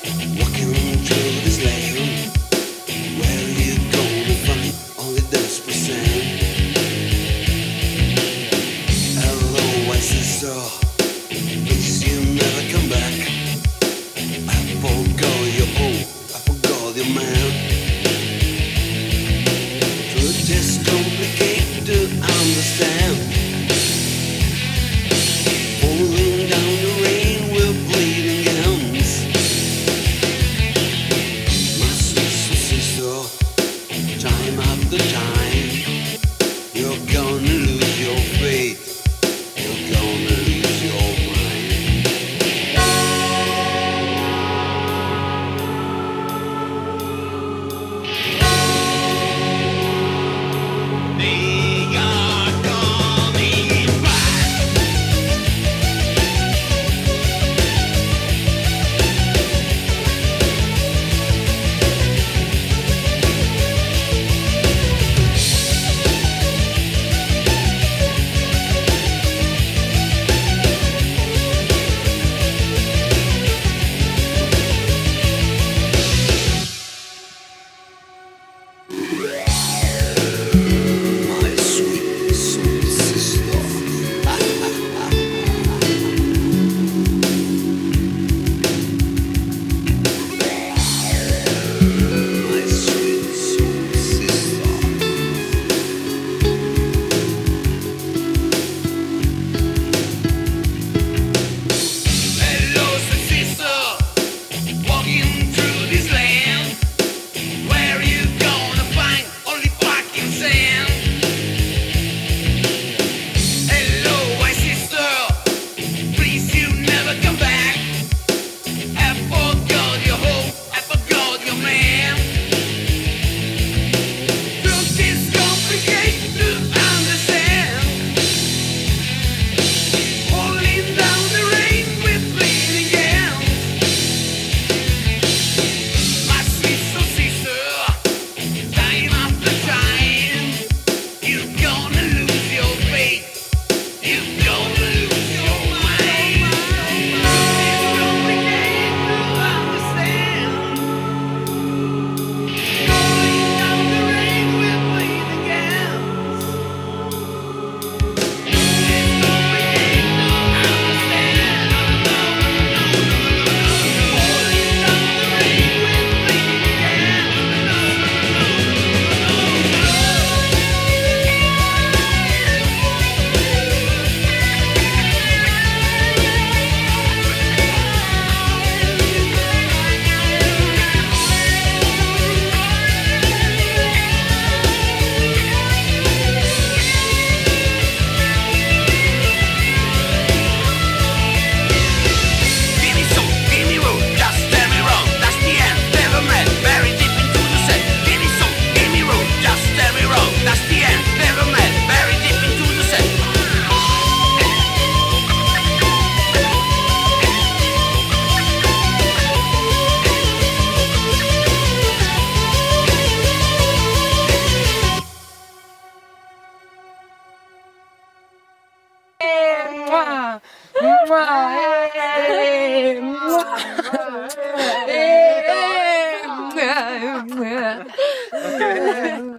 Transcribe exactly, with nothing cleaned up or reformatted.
Walking through this land, where you gonna find only this percent? Hello, my sister, please you never come back. I forgot your home, I forgot your man. Truth is complicated to understand. Falling down the rain with bleeding gums. My sister, sister, time after time, you're gonna lose your faith. You're gonna lose your mind. They are coming back. My sweet, sweet sister. My sweet, sweet sister. Hello, sister, walking through this land. Where you gonna find only fucking sand? Hello, my sister, please you never come back. I forgot your home, I forgot your man. Truth is complicated to understand. Falling down the rain with bleeding hands. My sister, sister, time after time, you're gonna lose your faith. You're gonna lose your mind. It's complicated to understand. Falling down the rain with bleeding hands. It's complicated to understand. Falling down the rain with bleeding hands. Give me some, give me room, just tell me wrong. That's the end, never met, very deep into the set. Give me some, give me room, just tell me wrong. That's the end, never met, very deep into the set. Mwah. Mwah. Eh, mwah. Eh, mwah. Mwah.